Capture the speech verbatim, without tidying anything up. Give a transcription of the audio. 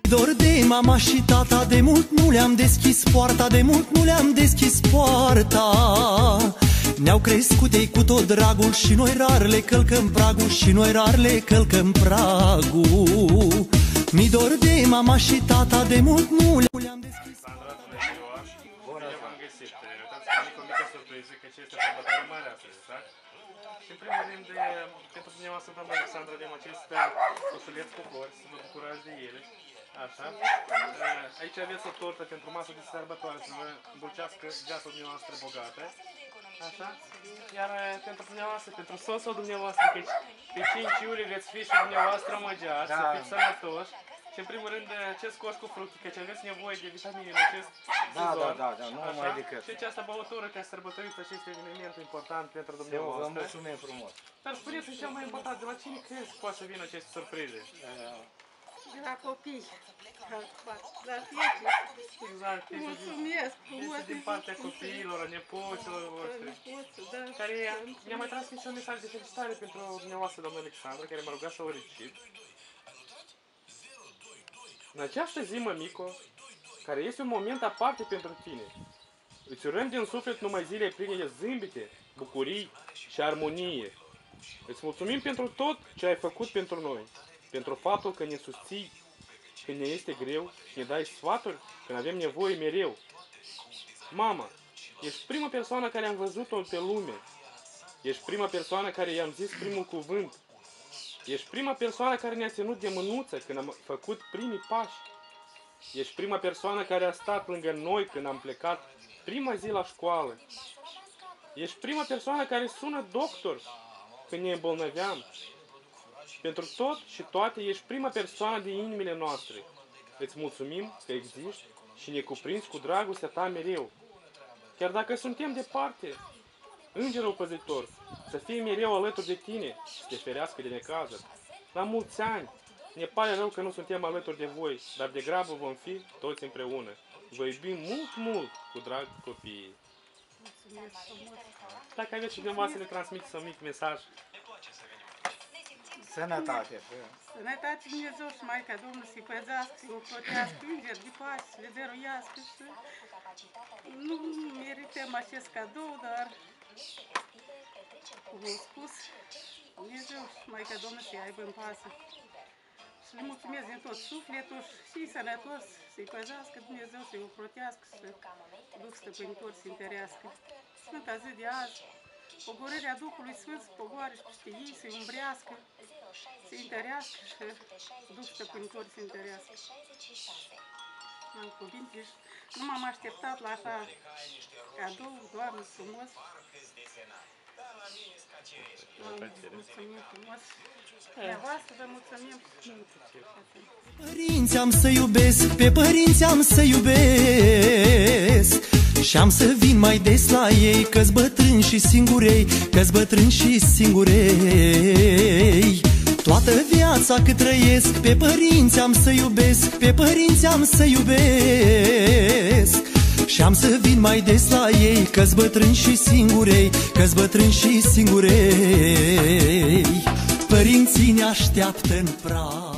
dor de mama și tata, de mult nu le-am deschis poarta, de mult nu le-am deschis poarta. Ne-au crescut ei cu tot dragul și noi rar le călcăm pragul, și noi rar le călcăm pragul. Mi dor de mama și tata, de mult nu le-am deschis. Sandra, bună ziua! Bine v-am găsit! Uitați că mică, mică surpriză, că ce este sărbătoare mare astăzi, da? Și în primul rând, pentru dumneavoastră, doamna Alexandra, avem acest cosuleț cu flori, să vă bucurați de ele. Așa. Aici aveți o tortă pentru masă de sărbătoare, să vă îndulcească viața dumneavoastră bogată. Așa. Iar pentru dumneavoastră, pentru sosul dumneavoastră, că pe cinci iulie veți fi și dumneavoastră măgeați, da, să fiți sănătoși. Și în primul rând, acest coș cu fructe, că aveți nevoie de vitamine în acest da, sezon. Da, da, da, nu așa? Mai decât. Și această băutură, ca să sărbătoriți acest eveniment important pentru dumneavoastră. Eu vă mulțumim frumos. Dar spuneți-mi cel mai important, de la cine crezi poate să vină aceste surprize? De la copii. La fiecare. Exact. Mulțumesc frumos. Este din partea copiilor, a nepoților voștri. Da. Care mi-a mai transmis un mesaj de felicitare pentru dumneavoastră, doamna Alexandra, care m-a rugat să o recit. În această zi, mămico, care este un moment aparte pentru tine, îți urăm din suflet numai zile pline de zâmbete, bucurii și armonie. Îți mulțumim pentru tot ce ai făcut pentru noi, pentru faptul că ne susții când ne este greu și ne dai sfaturi când avem nevoie mereu. Mama, ești prima persoană care am văzut-o pe lume. Ești prima persoană care i-am zis primul cuvânt. Ești prima persoană care ne-a ținut de mânuță când am făcut primii pași. Ești prima persoană care a stat lângă noi când am plecat prima zi la școală. Ești prima persoană care sună doctor când ne îmbolnăveam. Pentru tot și toate, ești prima persoană din inimile noastre. Îți mulțumim că existi și ne cuprinzi cu dragostea ta mereu. Chiar dacă suntem departe, Îngerul Păzitor, să fie mereu alături de tine și să te ferească de necazuri. La mulți ani! Ne pare rău că nu suntem alături de voi, dar de grabă vom fi toți împreună. Vă iubim mult, mult, cu drag copiii. Dacă aveți și dumneavoastră să le transmiteți un mic mesaj. Sănătate! Sănătate Dumnezeu și Maica Domnului să-i păzească, să-i ocrotească, îngeri de pace, să le dăruiască și nu merităm acest cadou, dar, cum am spus, Dumnezeu și Maica Domnului să-i aibă în pasă. Și le mulțumesc din tot sufletul și sănătos, să-i păzească Dumnezeu, să-i ocrotească, să Duh Stăpânitor să-i întărească. Sfânta zi de azi, pogorârea Duhului Sfânt să pogoare și peste ei, să-i umbrească, să-i întărească și Duh Stăpânitor să-i întărească. Am cuvinte și nu m-am așteptat la așa cadou, Doamne, frumos. Mulțumim frumos. Dumneavoastră vă mulțumim. Părinți am să iubesc, pe părinți am să iubesc și-am să vin mai des la ei, că-s bătrâni și singurei, că-s bătrâni și singurei. Toată viața cât trăiesc, pe părinți am să iubesc, pe părinți am să iubesc și-am să vin mai des la ei, că-s bătrâni și singurei, că-s bătrâni și singurei. Părinții ne așteaptă în prag.